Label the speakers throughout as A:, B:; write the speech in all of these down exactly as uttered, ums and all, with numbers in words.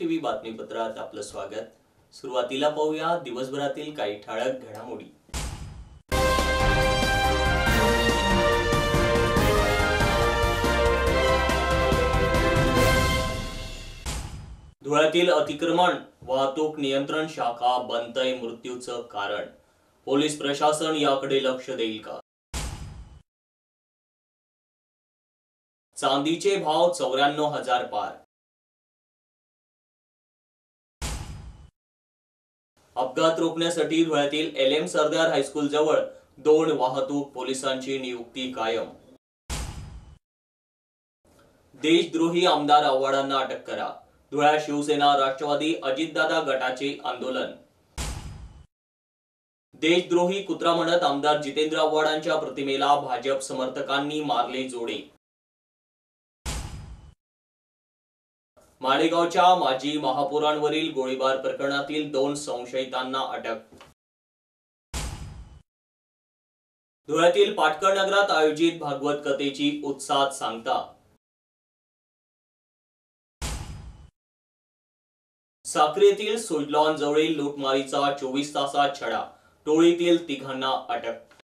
A: TV बातमीपत्रात आपलं स्वागत। सुरुवातीला पाहूया दिवसभरातील काही ठळक घडामोडी। धुळ्यातील अतिक्रमण वाहतूक नियंत्रण शाखा बंदय मृत्यूचं कारण, पोलीस प्रशासन याकडे लक्ष देईल का? चांदीचे भाव चौऱ्याण्णव हजार पार। अपघात रोखण्यासाठी धुळ्यातील एल एम सरदार हायस्कूल जवळ दोन वाहतूक पोलिसांची नियुक्ती कायम। देशद्रोही आमदार आव्हाडांना अटक करा, धुळ्यात शिवसेना राष्ट्रवादी अजितदादा गटाचे आंदोलन। देशद्रोही कुत्रा म्हणत आमदार जितेंद्र आव्हाडांच्या प्रतिमेला भाजप समर्थकांनी मारले जोडे। माळेगावच्या माजी महापौरांवरील गोळीबार प्रकरणातील दोन संशयितांना अटक। धुळ्यातील पाटकर नगरात आयोजित भागवत कथेची उत्साहात सांगता। साक्री येथील सुजलॉन जवळील लूटमारीचा चोवीस तासात छडा, टोळीतील तिघांना अटक।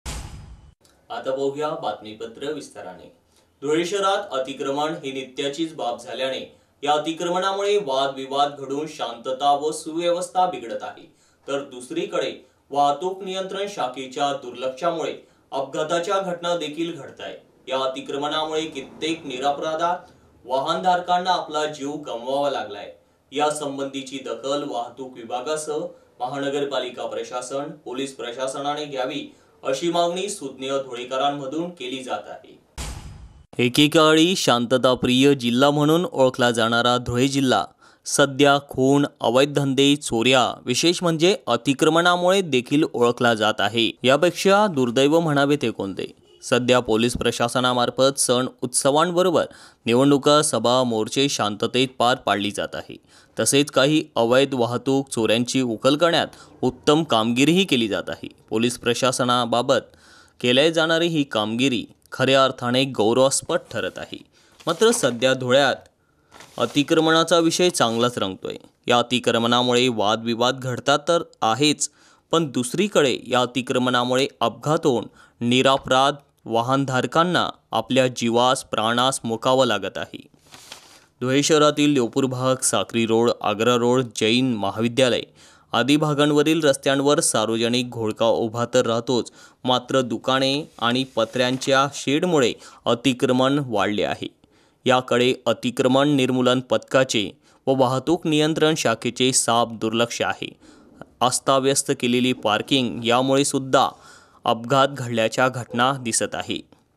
A: आता बघूया बातमीपत्र विस्ताराने। धुळे शहरात अतिक्रमण ही नित्याचीच बाब झाल्याने या अतिक्रमणामुळे वादविवाद घडून शांतता व सुव्यवस्था बिघडत आहे, तर दुसरीकडे वाहतूक नियंत्रण शाखेच्या दुर्लक्षामुळे अपघाताच्या घटना देखील घडत आहेत। या अतिक्रमणामुळे कित्येक निरपराध वाहनधारकांना आपला जीव गमवावा लागलाय। या संबंधीची दखल वाहतूक विभागासह महानगरपालिका प्रशासन, पोलीस प्रशासनाने घ्यावी अशी मागणी सुज्ञ धुळेकरांमधून केली जात आहे। एकेकाळी शांतताप्रिय जिल्हा म्हणून ओळखला जाणारा धुळे जिल्हा सध्या खून, अवैध धंदे, चोऱ्या, विशेष म्हणजे अतिक्रमणामुळे देखील ओळखला जात आहे। यापेक्षा दुर्दैव म्हणावे ते कोणते? सध्या पोलीस प्रशासनामार्फत सण उत्सवांबरोबर निवडणुका, सभा, मोर्चे शांततेत पार पाडली जात आहे। तसेच काही अवैध वाहतूक चोऱ्यांची उकल करण्यात उत्तम कामगिरीही केली जात आहे। पोलीस प्रशासनाबाबत केल्या जाणारी ही कामगिरी खऱ्या अर्थाने गौरवास्पद ठरत आहे। मात्र सध्या धुळ्यात अतिक्रमणाचा विषय चांगलाच रंगतोय। या अतिक्रमणामुळे वादविवाद घडतात तर आहेच, पण दुसरीकडे या अतिक्रमणामुळे अपघात होऊन निरपराध वाहनधारकांना आपल्या जीवास प्राणास मुकावं लागत आहे। धुळे शहरातील देवपूर भाग, साक्री रोड, आग्रा रोड, जैन महाविद्यालय आदी भागांवरील रस्त्यांवर सार्वजनिक घोळका उभा तर राहतोच, मात्र दुकाने आणि पत्र्यांच्या शेडमुळे अतिक्रमण वाढले आहे। याकडे अतिक्रमण निर्मूलन पथकाचे व वाहतूक नियंत्रण शाखेचे साफ दुर्लक्ष आहे। अस्ताव्यस्त केलेली पार्किंग यामुळे सुद्धा अपघात घडल्याच्या घटना दिसत आहे।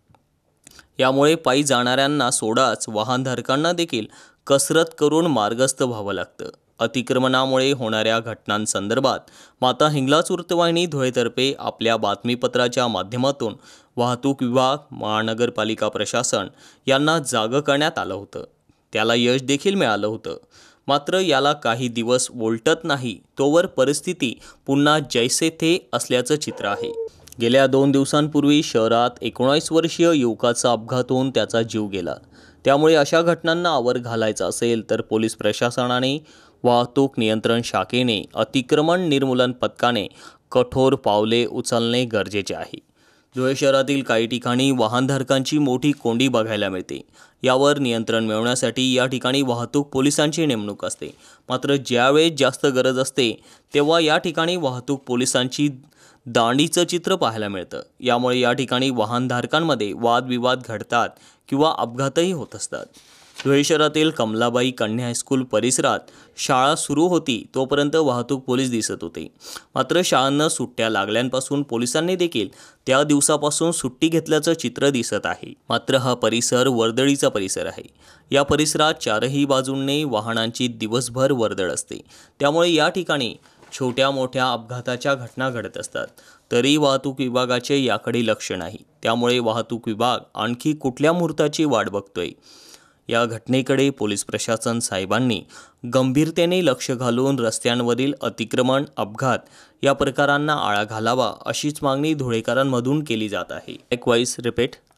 A: यामुळे पायी जाणाऱ्यांना सोडाच वाहनधारकांना देखील कसरत करून मार्गस्थ व्हावं लागतं। अतिक्रमणामुळे होणाऱ्या घटनांसंदर्भात माता हिंगलाज वृत्तवाहिनी धुळेतर्फे आपल्या बातमीपत्राच्या माध्यमातून वाहतूक विभाग, महानगरपालिका प्रशासन यांना जागं करण्यात आलं होतं। त्याला यश देखील मिळालं होतं। मात्र याला काही दिवस उलटत नाही तोवर परिस्थिती पुन्हा जैसे थे असल्याचं चित्र आहे। गेल्या दोन दिवसांपूर्वी शहरात एकोणीस वर्षीय युवकाचा अपघात होऊन त्याचा जीव गेला। त्यामुळे अशा घटनांना आवर घालायचा असेल तर पोलीस प्रशासनाने, वाहतूक नियंत्रण शाखेने, अतिक्रमण निर्मूलन पथकाने कठोर पावले उचलणे गरजेचे आहे। धुळे शहरातील काही ठिकाणी वाहनधारकांची मोठी कोंडी बघायला मिळते। यावर नियंत्रण मिळवण्यासाठी या ठिकाणी वाहतूक पोलिसांची नेमणूक असते। मात्र ज्यावेळेस जास्त गरज असते तेव्हा या ठिकाणी वाहतूक पोलिसांची दांडीचं चित्र पाहायला मिळतं। यामुळे या ठिकाणी वाहनधारकांमध्ये वादविवाद घडतात किंवा अपघातही होत असतात। धुळे शहरातील कमलाबाई कन्या हायस्कूल परिसरात शाळा सुरू होती तोपर्यंत वाहतूक पोलीस दिसत होते। मात्र शाळांना सुट्ट्या लागल्यापासून पोलिसांनी देखील त्या दिवसापासून सुट्टी घेतल्याचं चित्र दिसत आहे। मात्र हा परिसर वर्दळीचा परिसर आहे। या परिसरात चारही बाजूंनी वाहनांची दिवसभर वर्दळ असते। त्यामुळे या ठिकाणी छोट्या मोठ्या अपघाताच्या घटना घडत असतात, तरी वाहतूक विभागाचे याकडे लक्ष नाही। त्यामुळे वाहतूक विभाग आणखी कुठल्या मुहूर्ताची वाट बघतोय? या घटनेकडे पोलीस प्रशासन साहेबांनी गंभीरतेने लक्ष घालून रस्त्यांवरील अतिक्रमण, अपघात या प्रकारांना आळा घालावा अशीच मागणी धुळेकरांमधून केली जात आहे। लाईकवाईज रिपीट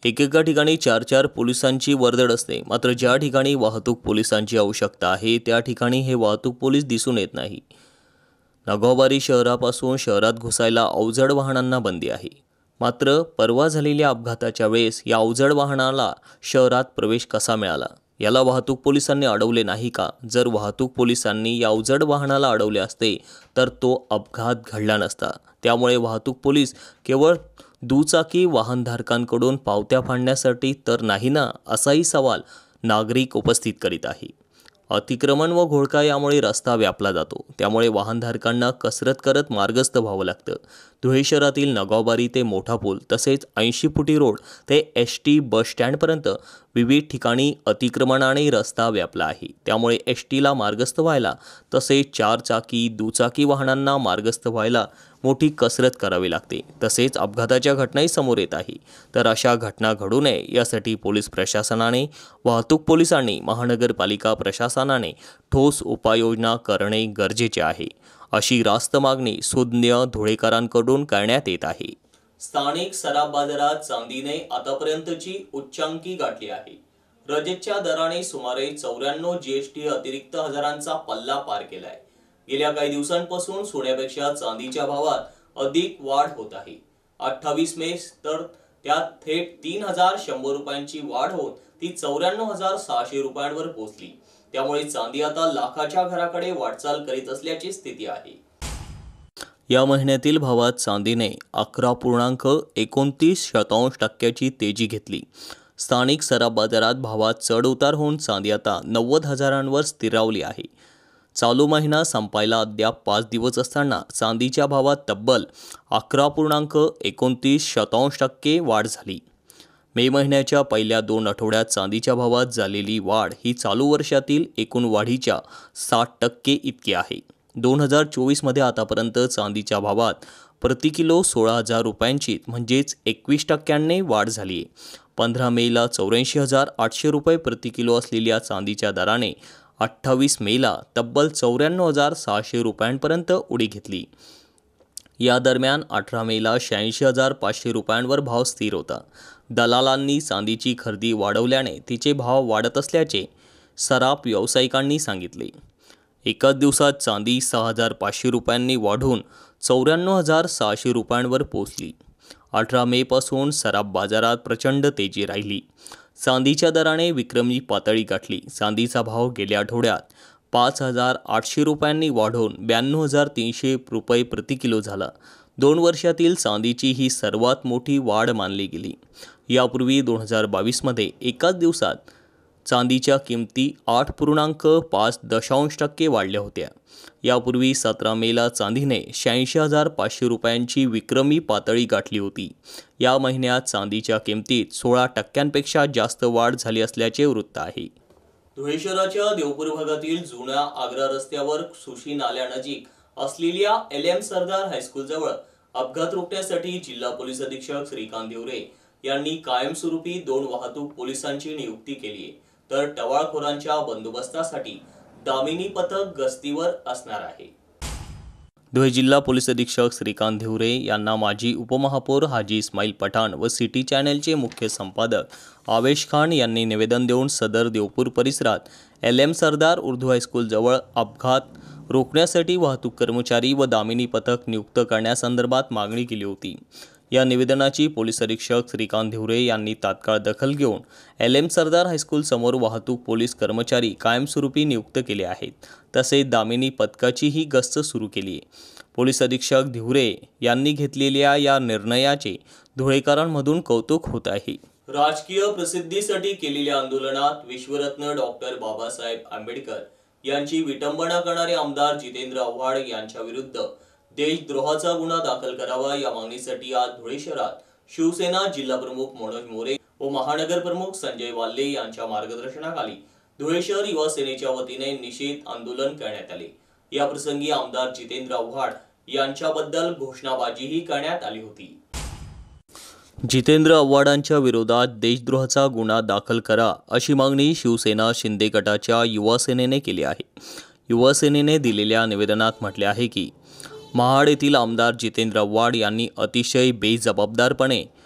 A: एकेका ठिकाणी चार चार पोलिसांची वर्दळ असते, मात्र ज्या ठिकाणी वाहतूक पोलिसांची आवश्यकता आहे त्या ठिकाणी हे वाहतूक पोलीस दिसून येत नाही। नागोबारी शहरापासून शहरात घुसायला अवजड वाहनांना बंदी आहे, मात्र परवा झालेल्या अपघाताच्या वेळेस या अवजड वाहनाला शहरात प्रवेश कसा मिळाला याला वाहतूक पोलिसांनी अडवले नाही का? जर वाहतूक पोलिसांनी या अवजड वाहनाला अडवले असते तर तो अपघात घडला नसता। त्यामुळे वाहतूक पोलीस केवळ दुचाकी वाहनधारकांकडून पावत्या फाडण्यासाठी तर नाही ना, असाही सवाल नागरिक उपस्थित करीत आहे। अतिक्रमण व घोळका यामुळे रस्ता व्यापला जातो, त्यामुळे वाहनधारकांना कसरत करत मार्गस्थ व्हावं लागतं। धुळे शहरातील नागोबारी ते मोठा पूल तसेच ऐंशी फुटी रोड ते एस टी बस स्टँडपर्यंत विविध ठिकाणी अतिक्रमणाने रस्ता व्यापला आहे। त्यामुळे एस टीला मार्गस्थ व्हायला तसेच चार चाकी दुचाकी वाहनांना मार्गस्थ व्हायला मोठी कसरत करावी लागते। तसेच अपघाताच्या घटनाही समोर येत आहे, तर अशा घटना घडू नये यासाठी पोलीस प्रशासनाने, वाहतूक पोलिसांनी, महानगरपालिका प्रशासनाने ठोस उपाययोजना करणे गरजेचे आहे, अशी रास्त मागणी सुज्ञ धुळेकरांकडून करण्यात येत आहे। स्थानिक सराफ बाजारात चांदीने आतापर्यंतची उच्चांकी गाठली आहे। रजेच्या दराने सुमारे चौऱ्याण्णव जीएसटी अतिरिक्त हजारांचा पल्ला पार केलाय। गेल्या काही दिवसांपासून सोन्यापेक्षा चांदीच्या भावात अधिक वाढ होत आहे। अठ्ठावीस मे तर त्यात थेट तीन हजार शंभर रुपयांची वाढ होत ती चौऱ्याण्णव हजार सहाशे रुपयांवर पोहोचली। त्यामुळे चांदी आता लाखाच्या घराकडे वाटचाल करीत असल्याची स्थिती आहे। या महिन्यातील भावात चांदीने अकरा पूर्णांक एकोणतीस शतांश टक्क्याची तेजी घेतली। स्थानिक सराफ बाजारात भावात चढ उतार होऊन चांदी आता नव्वद हजारांवर स्थिरावली आहे। चालू महिना संपायला अद्याप पाच दिवस असताना चांदीच्या भावात तब्बल अकरा पूर्णांक एकोणतीस शतांश टक्के वाढ झाली। मे महिन्याच्या पहिल्या दोन आठवड्यात चांदीच्या भावात झालेली वाढ ही चालू वर्षातील एकूण वाढीच्या साठ टक्के इतकी आहे। दोन हजार चोवीस मध्ये आतापर्यंत चांदीच्या भावात प्रति किलो सोळा हजार रुपयांची म्हणजेच एकवीस टक्क्यांनी वाढ झाली आहे। पंधरा मेला चौऱ्याऐंशी हजार आठशे रुपये प्रति किलो असलेल्या चांदीच्या दराने अठ्ठावीस मेला तब्बल चौऱ्याण्णव हजार सहाशे रुपयांपर्यंत उडी घेतली। या दरम्यान अठरा मेला शहाऐंशी हजार पाचशे रुपयांवर भाव स्थिर होता। दलालांनी चांदीची खरेदी वाढवल्याने तिचे भाव वाढत असल्याचे सराफ व्यावसायिकांनी सांगितले। एकाच दिवसात चांदी सहा हजार पाचशे रुपयांनी वाढून चौऱ्याण्णव हजार सहाशे रुपयांवर पोहोचली। अठरा मे पासून सराफ बाजारात प्रचंड तेजी राहिली। चांदीच्या दराने विक्रमी पातळी गाठली। चांदीचा भाव गेल्या आठवड्यात पाच हजार आठशे रुपयांनी वाढून ब्याण्णव हजार तीनशे रुपये प्रति किलो झाला। दोन वर्षातील चांदीची ही सर्वात मोठी वाढ मानली गेली। यापूर्वी दोन हजार बावीस मध्ये एकाच दिवसात चांदीच्या किमती आठ पूर्णांक पाच दशांश टक्के वाढल्या होत्या। यापूर्वी सतरा मेला चांदीने शहाऐंशी हजार पाचशे रुपयांची विक्रमी पातळी गाठली होती। या महिन्यात चांदीच्या किमतीत सोळा टक्क्यांपेक्षा जास्त वाढ झाली असल्याचे वृत्त आहे। धुळे शहराच्या देवपूर भागातील जुन्या आग्रा रस्त्यावर सुशी नाल्यानजीक असलेल्या एल एम सरदार हायस्कूल जवळ अपघात रोखण्यासाठी जिल्हा पोलीस अधीक्षक श्रीकांत देवरे यांनी कायमस्वरूपी दोन वाहतूक पोलिसांची नियुक्ती केली आहे, तर टवाळखोरांच्या बंदोबस्तासाठी दामिनी पथक गस्तीवर असणार आहे। धुळे जिल्हा पोलीस अधीक्षक श्रीकांत देवरे यांना माजी उपमहापौर हाजी इस्माईल पठाण व सिटी चॅनलचे मुख्य संपादक आवेश खान यांनी निवेदन देऊन सदर देवपूर परिसरात L M Sardar Urdu high school जवळ अपघात रोखण्यासाठी वाहतूक कर्मचारी व दामिनी पथक नियुक्त करण्यासंदर्भात मागणी केली होती। या निवेदनाची पोलीस अधीक्षक श्रीकांत देवरे यांनी तात्काळ दखल घेऊन एल एम सरदार हायस्कूल समोर वाहतूक पोलीस कर्मचारी कायमस्वरूपी नियुक्त केले आहेत, तसेच दामिनी पथकाचीही गस्त सुरू केली आहे। पोलीस अधीक्षक देवरे यांनी घेतलेल्या या निर्णयाचे धुळेकरांमधून कौतुक होत आहे। राजकीय प्रसिद्धीसाठी केलेल्या आंदोलनात विश्वरत्न डॉक्टर बाबासाहेब आंबेडकर यांची विटंबना करणारे आमदार जितेंद्र आव्हाड यांच्या विरुद्ध देशद्रोहाचा गुन्हा दाखल करावा या मागणीसाठी आज धुळे शहरात शिवसेना जिल्हा प्रमुख मनोज मोरे व महानगर प्रमुख संजय वाल्ले यांच्या मार्गदर्शनाखाली धुळे शहर युवा सेनेच्या वतीने निषेध आंदोलन करण्यात आले। या प्रसंगी आमदार जितेंद्र आव्हाड यांच्याबद्दल घोषणाबाजीही करण्यात आली होती। जितेंद्र आव्हाडांच्या विरोधात देशद्रोहाचा गुन्हा दाखल करा अशी मागणी शिवसेना शिंदे गटाच्या युवा सेनेने केली आहे। युवा सेनेने दिलेल्या निवेदनात म्हटले आहे की महाड येथील आमदार जितेंद्र आव्हाड यांनी अतिशय बेजबाबदारपणे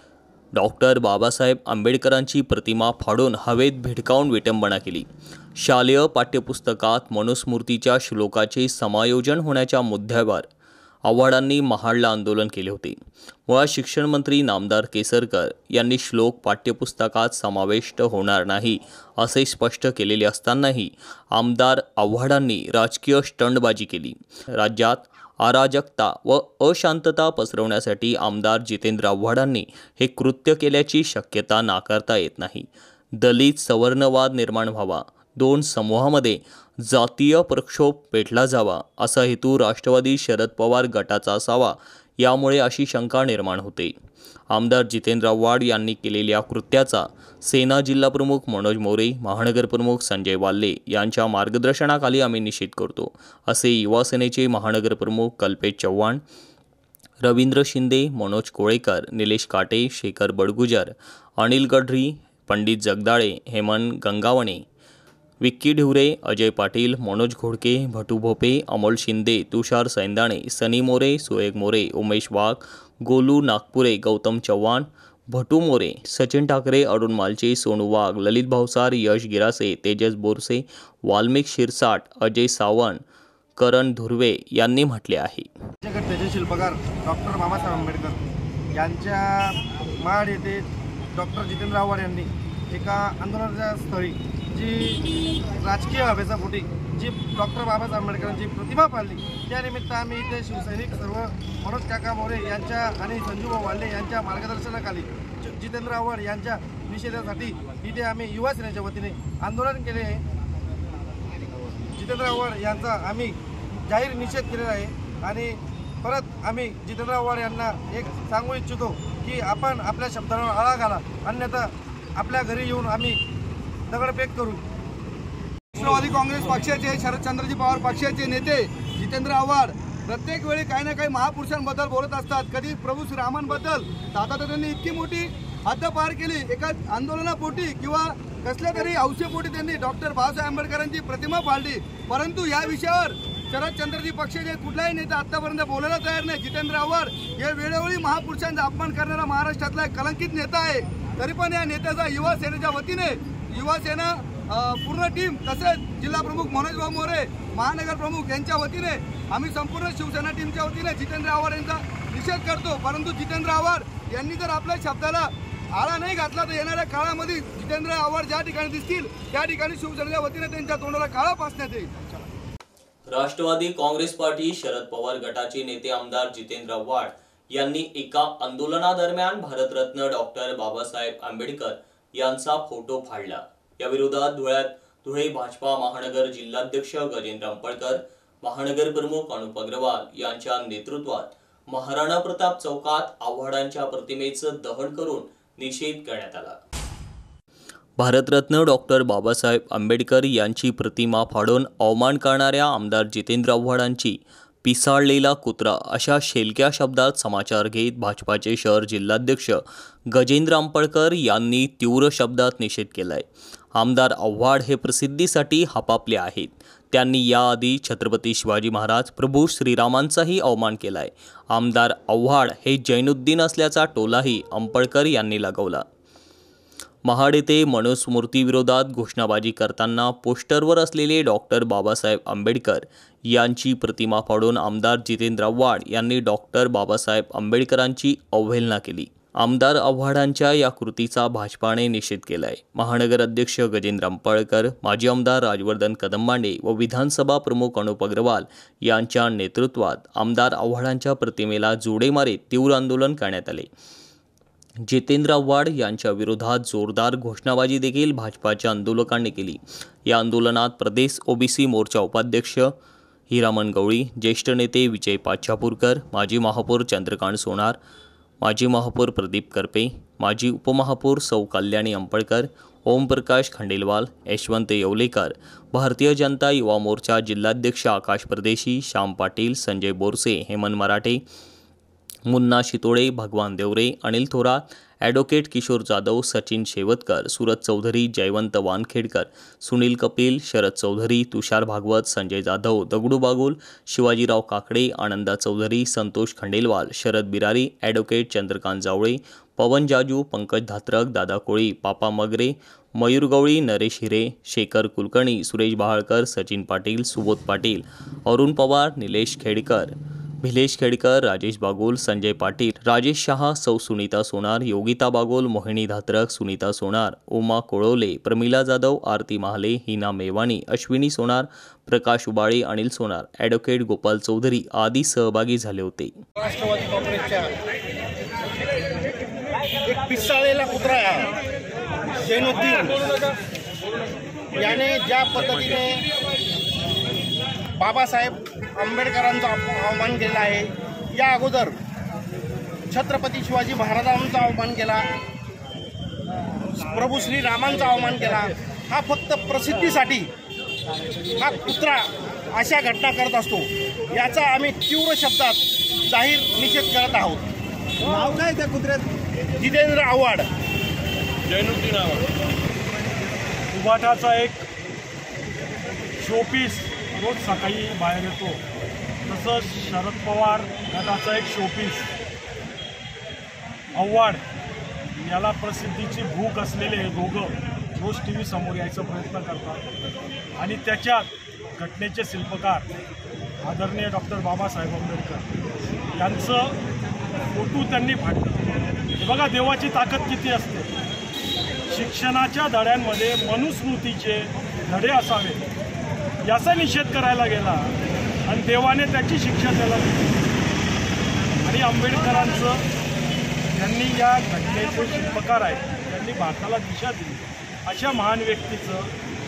A: डॉक्टर बाबासाहेब आंबेडकरांची प्रतिमा फाडून हवेत भिडकावून विटंबना केली. शालेय पाठ्यपुस्तकात मनुस्मृतीच्या श्लोकाचे समायोजन होण्याच्या मुद्द्यावर आव्हाडांनी महाडला आंदोलन केले होते. मुळात शिक्षण मंत्री नामदार केसरकर यांनी श्लोक पाठ्यपुस्तकात समाविष्ट होणार नाही असे स्पष्ट केलेले असतानाही आमदार आव्हाडांनी राजकीय स्टंटबाजी केली. राज्यात अराजकता व अशांतता पसरवण्यासाठी आमदार जितेंद्र आव्हाडांनी हे कृत्य केल्याची शक्यता नाकारता येत नाही. दलित सवर्णवाद निर्माण व्हावा, दोन समूहामध्ये जातीय प्रक्षोभ पेटला जावा असा हेतू राष्ट्रवादी शरद पवार गटाचा असावा, यामुळे अशी शंका निर्माण होते. आमदार जितेंद्र आव्हाड यांनी केलेल्या कृत्याचा सेना जिल्हाप्रमुख मनोज मोरे, महानगरप्रमुख संजय वाल्ले यांच्या मार्गदर्शनाखाली आम्ही निषेध करतो, असे युवा सेनेचे महानगरप्रमुख कल्पेश चव्हाण, रवींद्र शिंदे, मनोज कोळेकर, निलेश काटे, शेखर बडगुजर, अनिल गढरी, पंडित जगदाळे, हेमंत गंगावणे, विक्की ढिवरे, अजय पाटील, मनोज घोडके, भटू भोपे, अमोल शिंदे, तुषार सैंदाणे, सनी मोरे, सुएग मोरे, उमेश वाघ, गोलू नागपुरे, गौतम चव्हाण, भटू मोरे, सचिन ठाकरे, अरुण मालचे, सोनू वाघ, ललित भावसार, यश गिरासे, तेजस बोरसे, वाल्मिक शिरसाट, अजय सावंत, करण धुर्वे यांनी म्हटले आहे.
B: त्याचे शिल्पकार डॉक्टर बाबासाहेब आंबेडकर यांच्या महाड येथे डॉक्टर जितेंद्र आव्हाड यांनी एका आंदोलनाच्या स्थळी जी राजकीय अभ्यासापोटी जी डॉक्टर बाबासाहेब आंबेडकरांची प्रतिमा पाळली, त्यानिमित्त आम्ही इथे शिवसैनिक सर्व मनोज काका मोरे यांच्या आणि संजूभाऊ वाल्ले यांच्या मार्गदर्शनाखाली जितेंद्र आव्हाड यांच्या निषेधासाठी इथे आम्ही युवा सेनेच्या वतीने आंदोलन केले आहे. जितेंद्र आव्हाड यांचा आम्ही जाहीर निषेध केलेला आहे आणि परत आम्ही जितेंद्र आव्हाड यांना एक सांगू इच्छितो की आपण आपल्या शब्दांवर आळा घाला, अन्यथा आपल्या घरी येऊन आम्ही दगडफेक करू.
C: राष्ट्रवादी काँग्रेस पक्षाचे शरदचंद्रजी पवार पक्षाचे नेते जितेंद्र आव्हाड प्रत्येक वेळी काही ना काही महापुरुषांबद्दल बोलत असतात. कधी प्रभू श्रीरामांबद्दल आता त्यांनी इतकी मोठी हद्द पार केली, एका आंदोलनापोटी किंवा कसल्या तरी हौसेपोटी त्यांनी डॉक्टर बाबासाहेब आंबेडकरांची प्रतिमा पाळली. परंतु या विषयावर शरदचंद्रजी पक्षाचे कुठलाही नेता आतापर्यंत बोलायला तयार नाही. जितेंद्र आव्हाड हे वेळोवेळी महापुरुषांचा अपमान करणारा महाराष्ट्रातला एक कलंकित नेता आहे. तरी पण या नेत्याचा युवा सेनेच्या वतीने युवा सेना पूर्ण टीम तसेच जिल्हा प्रमुख मनोज भाऊ मोरे, महानगर प्रमुख यांच्या वतीने आम्ही संपूर्ण शिवसेना टीमच्या वतीने जितेंद्र आव्हाड यांचा निषेध करतो. परंतु जितेंद्र आव्हाड यांनी जर आपल्या शब्दाला आळा नाही घातला तर येणाऱ्या काळामध्ये जितेंद्र आव्हाड ज्या ठिकाणी दिसतील त्या ठिकाणी शिवसेनेच्या वतीने त्यांच्या तोंडाला काळा फासण्यात येईल.
A: राष्ट्रवादी काँग्रेस पार्टी शरद पवार गटाचे नेते आमदार जितेंद्र आव्हाड यांनी एका आंदोलनादरम्यान भारतरत्न डॉक्टर बाबासाहेब आंबेडकर यांचा फोटो फाडला. या विरोधात धुळ्यात धुळे भाजपा महानगर जिल्हाध्यक्ष गजेंद्र अंपळकर, महानगर प्रमुख अनुप अग्रवाल यांच्या नेतृत्वात महाराणा प्रताप चौकात आव्हाडांच्या प्रतिमेचं दहन करून निषेध करण्यात आला. भारतरत्न डॉक्टर बाबासाहेब आंबेडकर यांची प्रतिमा फाडून अवमान करणाऱ्या आमदार जितेंद्र आव्हाडांची पिसाळलेला कुत्रा अशा शेलक्या शब्दात समाचार घेत भाजपाचे शहर जिल्हाध्यक्ष गजेंद्र अंपळकर यांनी तीव्र शब्दात निषेध केलाय. आमदार आव्हाड हे प्रसिद्धीसाठी हपापले आहेत. त्यांनी याआधी छत्रपती शिवाजी महाराज, प्रभू श्रीरामांचाही अवमान केलाय. आमदार आव्हाड हे जैनुद्दीन असल्याचा टोलाही अंपळकर यांनी लगावला. महाड येथे मनुस्मृतीविरोधात घोषणाबाजी करताना पोस्टरवर असलेले डॉक्टर बाबासाहेब आंबेडकर यांची प्रतिमा फाडून आमदार जितेंद्र आव्हाड यांनी डॉक्टर बाबासाहेब आंबेडकरांची अवहेलना केली. आमदार आव्हाडांच्या या कृतीचा भाजपाने निषेध केलाय. महानगर अध्यक्ष गजेंद्र अंपळकर, माजी आमदार राजवर्धन कदमबांडे व विधानसभा प्रमुख अनुप अग्रवाल यांच्या नेतृत्वात आमदार आव्हाडांच्या प्रतिमेला जोडे मारीत तीव्र आंदोलन करण्यात आले. जितेंद्र आव्हाड यांच्या विरोधात जोरदार घोषणाबाजी देखील भाजपाच्या आंदोलकांनी केली. या आंदोलनात प्रदेश ओबीसी मोर्चा उपाध्यक्ष हिरामन गवळी, ज्येष्ठ नेते विजय पाचापूरकर, माजी महापौर चंद्रकांत सोनार, माजी महापौर प्रदीप करपे, माजी उपमहापौर सौ कल्याणी अंपळकर, ओमप्रकाश खंडेलवाल, यशवंत येवलेकर, भारतीय जनता युवा मोर्चा जिल्हाध्यक्ष आकाश परदेशी, श्याम पाटील, संजय बोरसे, हेमंत मराठे, मुन्ना शितोळे, भगवान देवरे, अनिल थोरात, ॲडव्होकेट किशोर जाधव, सचिन शेवतकर, सूरज चौधरी, जयवंत वानखेडकर, सुनील कपिल, शरद चौधरी, तुषार भागवत, संजय जाधव, दगडू बागुल, शिवाजीराव काकडे, आनंदा चौधरी, संतोष खंडेलवाल, शरद बिरारी, ॲडव्होकेट चंद्रकांत जावळे, पवन जाजू, पंकज धात्रक, दादा कोळी, पापा मगरे, मयूर गवळी, नरेश हिरे, शेखर कुलकर्णी, सुरेश बहाळकर, सचिन पाटील, सुबोध पाटील, अरुण पवार, निलेश खेडकर, भिलेश खेडकर, राजेश बागोल, संजय पाटील, राजेश शहा, सौ सुनीता सोनार, योगिता बागोल, मोहिनी धात्रक, सुनीता सोनार, उमा कोळवले, प्रमिला जाधव, आरती महाले, हिना मेवाणी, अश्विनी सोनार, प्रकाश उबाळे, अनिल सोनार, ॲडव्होकेट गोपाल चौधरी आदी सहभागी झाले होते.
B: राष्ट्रवादी काँग्रेसच्या एक पिसाळलेला कुत्रा जैनुद्दीन याने ज्या पद्धतीने बाबासाहेब आंबेडकरांचा अवमान केला आहे, या अगोदर छत्रपती शिवाजी महाराजांचा अवमान केला, प्रभू श्रीरामांचा अवमान केला, हा फक्त प्रसिद्धीसाठी हा कुत्रा अशा घटना करत असतो. याचा आम्ही तीव्र शब्दात जाहीर निषेध करत आहोत.
C: नाव काय त्या कुत्र्यात?
B: जितेंद्र आव्हाड.
D: जैनुद्दीन आव्हाड उभाटाचा एक शोपीस रोज सकाळी बाहेर येतो, तसंच शरद पवार गटाचा एक शोपीस आव्हाड याला प्रसिद्धीची भूक असलेले दोघं रोज टी व्ही समोर यायचा प्रयत्न करतात आणि त्याच्यात घटनेचे शिल्पकार आदरणीय डॉक्टर बाबासाहेब आंबेडकर यांचं फोटो त्यांनी फाडलं. हे बघा देवाची ताकद किती असते. शिक्षणाच्या धड्यांमध्ये मनुस्मृतीचे धडे असावे याचा निषेध करायला गेला आणि देवाने त्याची शिक्षा त्याला दिली. आणि आंबेडकरांचं त्यांनी या घटनेचे शिल्पकार आहेत, त्यांनी भारताला दिशा दिली, अशा महान व्यक्तीचं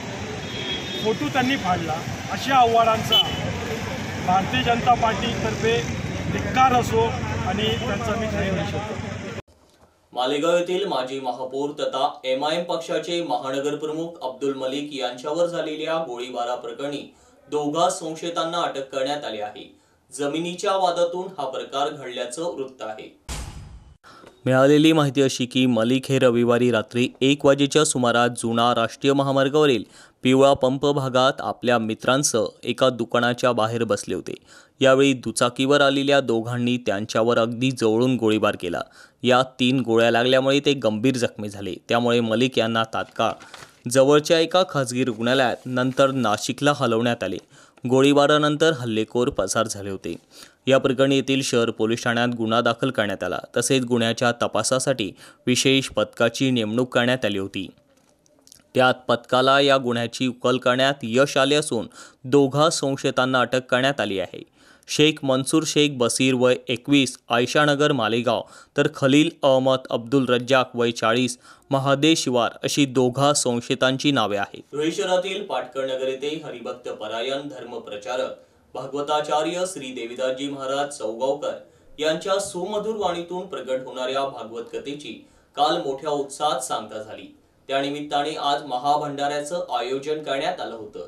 D: फोटो त्यांनी फाडला. अशा आव्हाडांचा भारतीय जनता पार्टीतर्फे धिक्कार असो आणि त्यांचा मी जाहीर निषेध करतो.
A: मालेगाव येथील माजी महापौर तथा एम आय एम पक्षाचे महानगर प्रमुख अब्दुल मलिक यांच्यावर झालेल्या गोळीबाराप्रकरणी दोघा संशयितांना अटक करण्यात आली आहे. जमिनीच्या वादातून हा प्रकार घडल्याचं वृत्त आहे. मिळालेली माहिती अशी की मलिक हे रविवारी रात्री एक वाजेच्या सुमारास जुना राष्ट्रीय महामार्गावरील पिवळा पंप भागात आपल्या मित्रांसह एका दुकानाच्या बाहेर बसले होते. यावेळी दुचाकीवर आलेल्या दोघांनी त्यांच्यावर अगदी जवळून गोळीबार केला. या तीन गोळ्या लागल्यामुळे ते गंभीर जखमी झाले. त्यामुळे मलिक यांना तात्काळ जवळच्या एका खासगी रुग्णालयात नंतर नाशिकला हलवण्यात आले. गोळीबारानंतर हल्लेखोर पसार झाले होते. या प्रकरणी येथील शहर पोलीस ठाण्यात गुन्हा दाखल करण्यात आला. तसेच गुन्ह्याच्या तपासासाठी विशेष पथकाची नेमणूक करण्यात आली होती. त्यात पथकाला या गुन्ह्याची उकल करण्यात यश आले असून दोघा संशयितांना अटक करण्यात आली आहे. शेख मनसूर शेख बसीर वय एकवीस, आयशानगर मालेगाव, तर खलील अहमद अब्दुल रज्जाक वय चाळीस, महादे शिवार अशी दोघा संशयितांची नावे आहेत. धुळे शहरातील पाटकळनगर येथे हरिभक्त परायण धर्मप्रचारक भागवताचार्य श्री देविदासजी महाराज चौगावकर यांच्या सुमधुर वाणीतून प्रगट होणाऱ्या भागवत कथेची काल मोठ्या उत्साहात सांगता झाली. त्यानिमित्ताने आज महाभंडाऱ्याचं आयोजन करण्यात आलं होतं.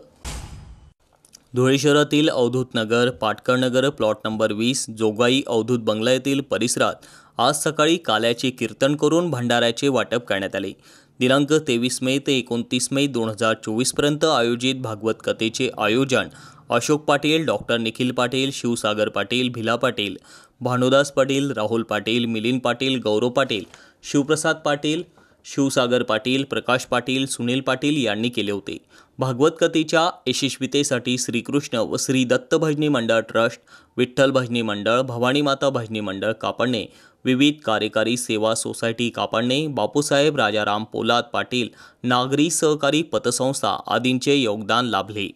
A: धुळे शहरातील अवधूत नगर, पाटकळनगर, प्लॉट नंबर वीस, जोगाई अवधूत बंगला येथील परिसरात आज सकाळी काल्याचे कीर्तन करून भंडाऱ्याचे वाटप करण्यात आले. दिनांक तेवीस मे ते एकोणतीस मे दोन हजार चोवीस पर्यंत आयोजित भागवत कथेचे आयोजन अशोक पाटील, डॉक्टर निखिल पाटील, शिवसागर पाटील, भिला पाटील, भानुदास पाटील, राहुल पाटील, मिलिंद पाटील, गौरव पाटील, शिवप्रसाद पाटील, शिवसागर पाटील, प्रकाश पाटील, सुनील पाटील यांनी केले होते. भागवत कथेच्या यशस्वीतेसाठी श्रीकृष्ण व श्री दत्त भजनी मंडळ ट्रस्ट, विठ्ठल भजनी मंडळ, भवानी माता भजनी मंडळ कापडणे, विविध कार्यकारी सेवा सोसायटी कापडणे, बापूसाहेब राजाराम पोलाद पाटील, नागरी सहकारी पतसंस्था आदींचे योगदान लाभले.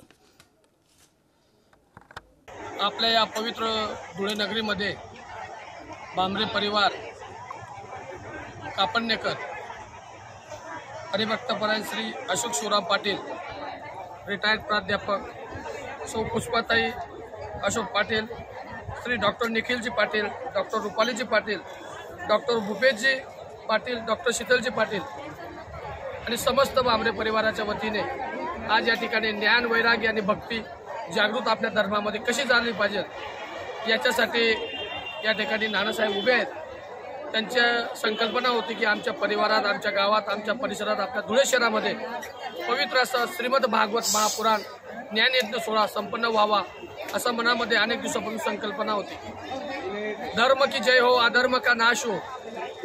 E: आपल्या या पवित्र धुळे नगरीमध्ये बांबरे परिवार, कापडणेकर, हरिभक्तपरायण श्री अशोक शिवराम पाटील, रिटायर्ड प्राध्यापक Sau Pushpatai Ashok Patil, Shri doctor Nikhilji Patil, doctor Rupaliji Patil, doctor Bhupeshji Patil, doctor Sheetalji Patil आणि समस्त बांबरे परिवाराच्या वतीने आज या ठिकाणी ज्ञान, वैराग्य आणि भक्ती जागृत आपल्या धर्मामध्ये कशी झाली पाहिजे याच्यासाठी या ठिकाणी नानासाहेब उभे आहेत. त्यांच्या संकल्पना होती की आमच्या परिवारात, आमच्या गावात, आमच्या परिसरात, आपल्या धुळे शहरामध्ये पवित्र असं श्रीमद भागवत महापुराण ज्ञानयज्ञ सोहळा संपन्न व्हावा असं मनामध्ये अनेक दिवसापासून संकल्पना होती. धर्म की जय हो, अधर्म का नाश हो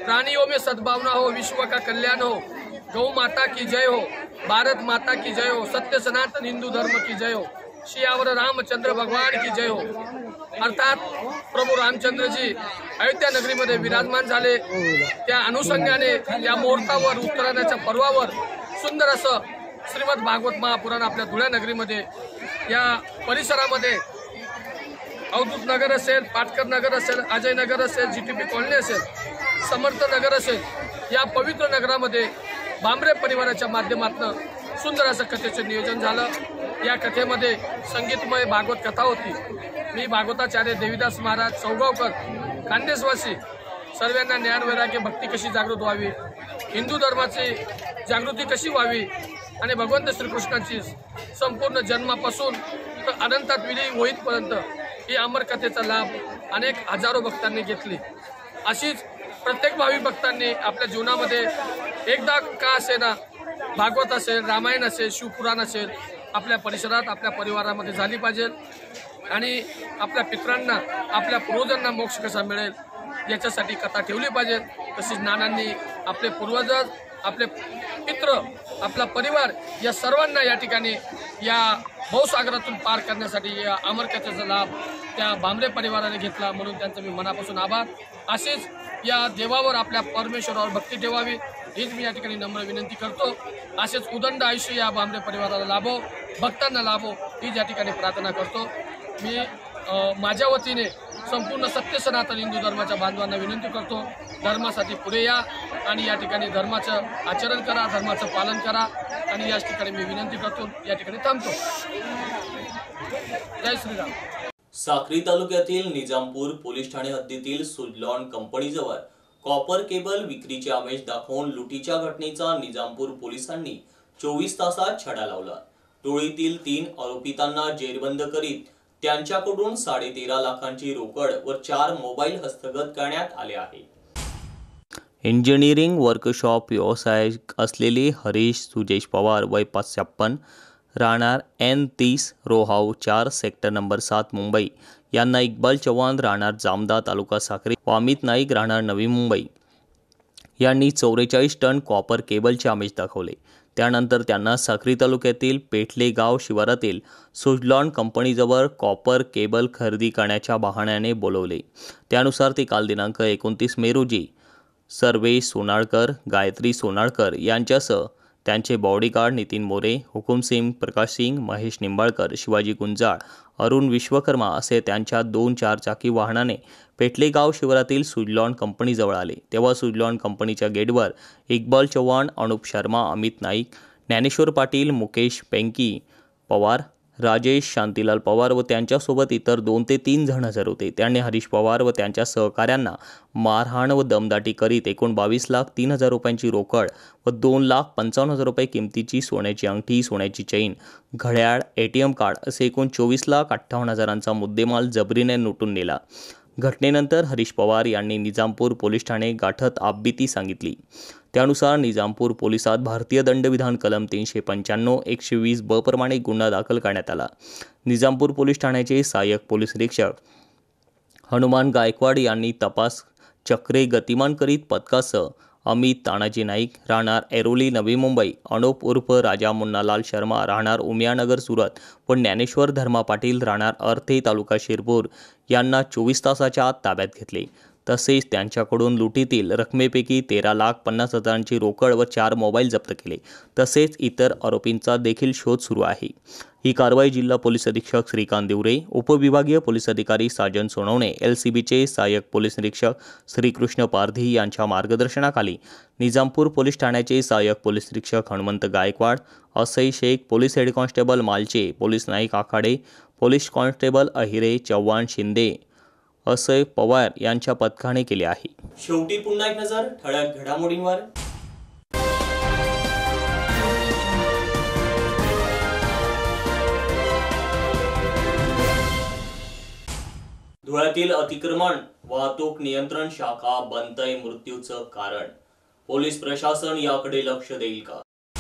E: प्राणियों में सद्भावना हो, विश्व का कल्याण हो, गौ माता की जय हो, भारत माता की जय हो, सत्य सनातन हिंदू धर्म की जय हो, श्रीयावर रामचंद्र भगवान की जय हो। अर्थात प्रभू रामचंद्र जी अयोध्या नगरीमध्ये विराजमान झाले, त्या अनुषंगाने या मुहूर्तावर उत्तरायणाच्या पर्वावर सुंदर असं श्रीमद भागवत महापुराण आपल्या धुळ्या नगरीमध्ये या परिसरामध्ये अवधूत नगर असेल, पाटकर नगर असेल, अजय नगर असेल, जीटीपी कॉलनी असेल, समर्थ नगर असेल, या पवित्र नगरामध्ये भांबरे परिवाराच्या माध्यमातून सुंदर असं कथेचं नियोजन झालं। या कथेमध्ये संगीतमय भागवत कथा होती। मी भागवताचार्य देवीदास महाराज चौगावकर खानदेशवासी सर्वांना ज्ञान वैराग्य भक्ती कशी जागृत व्हावी, हिंदू धर्माची जागृती कशी व्हावी आणि भगवंत श्रीकृष्णाची संपूर्ण जन्मापासून तर अनंतात विलीन होईपर्यंत ही अमर कथेचा लाभ अनेक हजारो भक्तांनी घेतली। अशीच प्रत्येक भावी भक्तांनी आपल्या जीवनामध्ये एकदा का असेना भागवत असेल, रामायण असेल, शिवपुराण असेल आपल्या परिसरात आपल्या परिवारामध्ये झाली पाहिजे आणि आपल्या पितरांना आपल्या पूर्वजांना मोक्ष कसा मिळेल याच्यासाठी कथा ठेवली पाहिजे। तसेच नानांनी आपले पूर्वज, आपले पित्र, आपला परिवार या सर्वांना या ठिकाणी या भवसागरातून पार करण्यासाठी या अमर कथेचा लाभ त्या भांबरे परिवाराने घेतला, म्हणून त्यांचा मी मनापासून आभार। असेच या देवावर आपल्या परमेश्वरावर भक्ती ठेवावी हीच मी या ठिकाणी नम्र विनंती करतो। असेच उदंड आयुष्य या भांबरे परिवाराला लाभो, भक्तांना लाभो हीच या ठिकाणी प्रार्थना करतो। मी माझ्या वतीने संपूर्ण सत्य सनातन हिंदू धर्माच्या बांधवांना विनंती करतो, धर्मासाठी पुढे या आणि या ठिकाणी धर्माचं आचरण करा, धर्माचं पालन करा आणि याच ठिकाणी मी विनंती करतो, या ठिकाणी थांबतो। जय श्रीराम।
A: साक्री तालुक्यातील निजामपूर पोलीस ठाणे हद्दीतील सुजलॉन कंपनीजवळ कॉपर केबल विक्रीचे आमिष दाखवून लुटीच्या घटनेचा निजामपूर पोलिसांनी चोवीस तासात छडा लावला। टोळीतील तीन आरोपितांना जेरबंद करीत त्यांच्याकडून साडे तेरा लाखांची रोकड व चार मोबाईल हस्तगत करण्यात आले आहे। इंजिनिअरिंग वर्कशॉप व्यावसायिक असलेले हरीश सुजेश पवार वय पाच छप्पन राहणार एन तीस रोहाव चार सेक्टर नंबर सात मुंबई यांना इक्बाल चव्हाण राहणार जामदा तालुका साक्री व अमित नाईक राहणार नवी मुंबई यांनी चौवेचाळीस टन कॉपर केबलचे आमिष दाखवले। त्यानंतर त्यांना साक्री तालुक्यातील पेठले गाव शिवारातील सुजलॉन कंपनीजवळ कॉपर केबल खरेदी करण्याच्या बहाण्याने बोलवले। त्यानुसार ते काल दिनांक एकोणतीस मे रोजी सर्वेश सोनाळकर, गायत्री सोनाळकर यांच्यासह त्यांचे बॉडीगार्ड नितीन मोरे, हुकुमसिंग प्रकाश सिंग, महेश निंबाळकर, शिवाजी गुंजाळ, अरुण विश्वकर्मा असे त्यांच्या दोन चारचाकी वाहनाने पेठले गाव शिवारातील सुजलॉन कंपनीजवळ आले। तेव्हा सुजलॉन कंपनीच्या गेटवर इक्बाल चव्हाण, अनुप शर्मा, अमित नाईक, ज्ञानेश्वर पाटील, मुकेश पेंकी पवार, राजेश शांतीलाल पवार व त्यांच्यासोबत इतर दोन ते तीन जण हजर होते। त्यांनी हरीश पवार व त्यांच्या सहकाऱ्यांना मारहाण व दमदाटी करीत एकूण बावीस लाख तीन हजार रुपयांची रोकड व दोन लाख पंचावन्न हजार रुपये किमतीची सोन्याची अंगठी, सोन्याची चैन, घड्याळ, एटीएम कार्ड असे एकूण चोवीस लाख अठ्ठावन्न हजारांचा मुद्देमाल जबरीने लुटून नेला। घटनेनंतर हरीश पवार यांनी निजामपूर पोलीस ठाणे गाठत आपबीती सांगितली। त्यानुसार निजामपूर पोलिसात भारतीय दंडविधान कलम तीनशे पंच्याण्णव एकशे वीस ब प्रमाणे गुन्हा दाखल करण्यात आला। निजामपूर पोलीस ठाण्याचे सहाय्यक पोलीस निरीक्षक हनुमान गायकवाड यांनी तपास चक्रे गतिमान करीत पथकासह अमित तानाजी नाईक राहणार ऐरोली नवी मुंबई, अनुप उर्फ राजा मुन्नालाल शर्मा राहणार उमियानगर सुरत व ज्ञानेश्वर धर्मा पाटील राहणार अर्थे तालुका शिरपूर यांना चोवीस तासाच्या आत ताब्यात घेतले। तसेच त्यांच्याकडून लुटीतील रकमेपैकी तेरा लाख पन्नास हजारांची रोकड व चार मोबाईल जप्त केले। तसेच इतर आरोपींचा देखील शोध सुरू आहे। ही कारवाई जिल्हा पोलीस अधीक्षक श्रीकांत दिवरे, उपविभागीय पोलीस अधिकारी साजन सोनवणे, एलसीबीचे सहाय्यक पोलीस निरीक्षक श्रीकृष्ण पारधी यांच्या मार्गदर्शनाखाली निजामपूर पोलीस ठाण्याचे सहाय्यक पोलीस निरीक्षक Hanumant Gaikwad, ASI Shaikh, police head constable Malche, police Naik Akhade, police constable Ahire, Chavan, Shinde, ASI Pawar यांच्या पथकाने केले आहे। शेवटी पुन्हा एक नजर ठळक घडामोडींवर। धुळ्यातील अतिक्रमण वाहतूक नियंत्रण शाखा बनतय मृत्यूचं कारण, पोलीस प्रशासन याकडे लक्ष देईल का?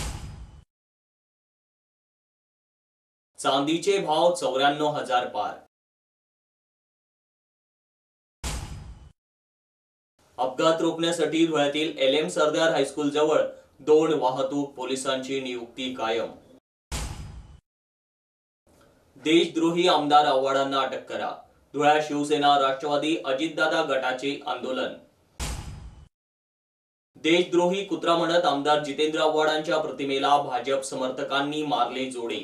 A: चांदीचे भाव चौऱ्याण्णव हजार पार। अपघात रोखण्यासाठी धुळ्यातील एल एम सरदार हायस्कूल जवळ दोन वाहतूक पोलिसांची नियुक्ती कायम. देशद्रोही आमदार आव्हाडांना अटक करा. धुळ्यात शिवसेना राष्ट्रवादी अजितदादा गटाचे आंदोलन. देशद्रोही कुत्रा म्हणत आमदार जितेंद्र आव्हाडांच्या प्रतिमेला भाजप समर्थकांनी मारले जोडे.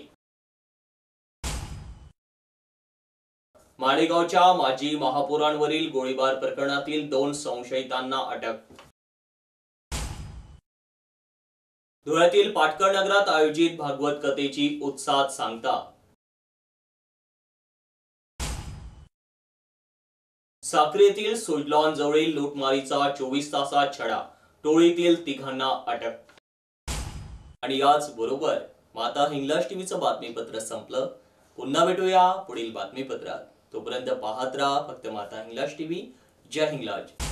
A: माळेगावच्या माजी महापौरांवरील गोळीबार प्रकरणातील दोन संशयितांना अटक. धुळ्यातील पाटकर नगरात आयोजित भागवत कथेची उत्साहात सांगता. साक्री येथील सुजलॉन जवळील लूटमारीचा चोवीस तासात छडा. टोळीतील तिघांना अटक. आणि याच बरोबर माता हिंगलाज टीव्हीचं बातमीपत्र संपलं. पुन्हा भेटूया पुढील बातमीपत्रात. तोपर्यंत पाहत राहा फक्त माता हिंगलाज टीव्ही. जय हिंगलाज.